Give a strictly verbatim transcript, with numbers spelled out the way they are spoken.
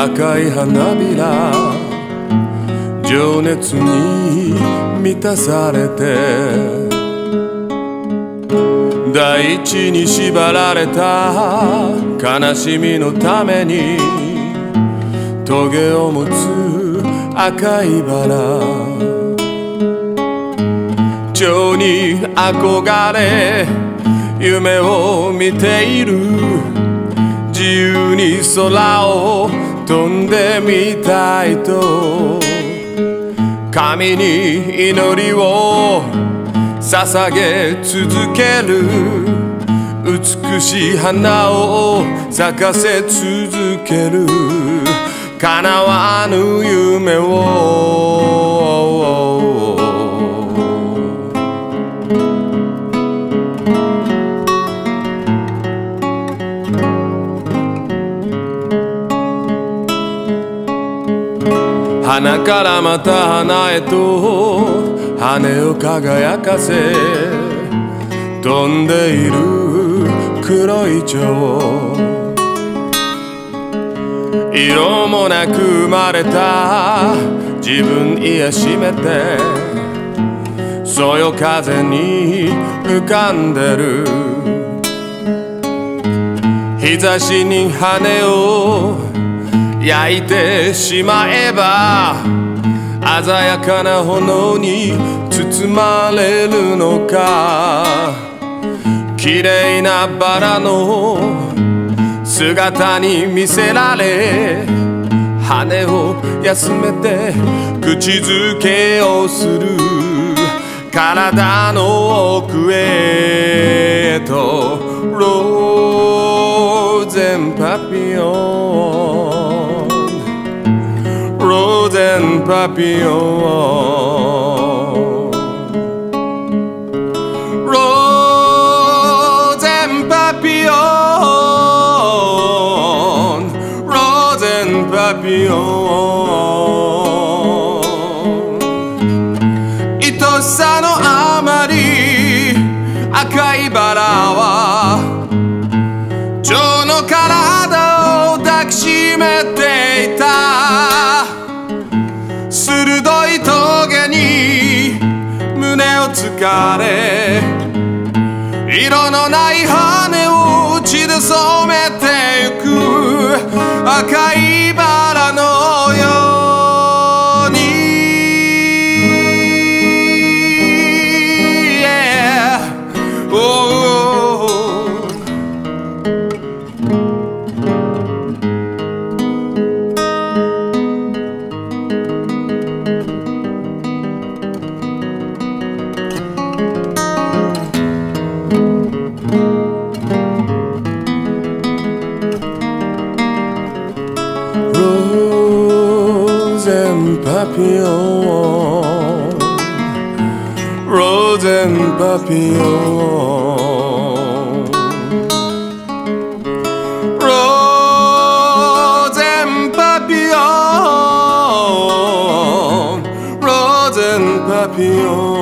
赤い花びら情熱に満たされて大地に縛られた悲しみのためにトゲを持つ赤いバラ蝶に憧れ夢を見ている自由に空を飛んでみたいと神に祈りを捧げ続ける美しい花を咲かせ続ける叶わぬ夢を花からまた花へと羽を輝かせ飛んでいる黒い蝶色もなく生まれた自分癒しめてそよ風に浮かんでる日差しに羽を焼いてしまえば鮮やかな炎に包まれるのか綺麗なバラの姿に見せられ羽を休めて口づけをする体の奥へとローゼンパピヨンローゼンパピヨンローゼンパピヨンローゼンパピヨン愛しさのあまり赤いバラは蝶の体を抱きしめていた鋭い棘に胸をつかれ色のない羽を血で染めてゆく赤いバラのように、yeah. oh. Rose and papillon, rose and papillon, rose and papillon, rose and papillon.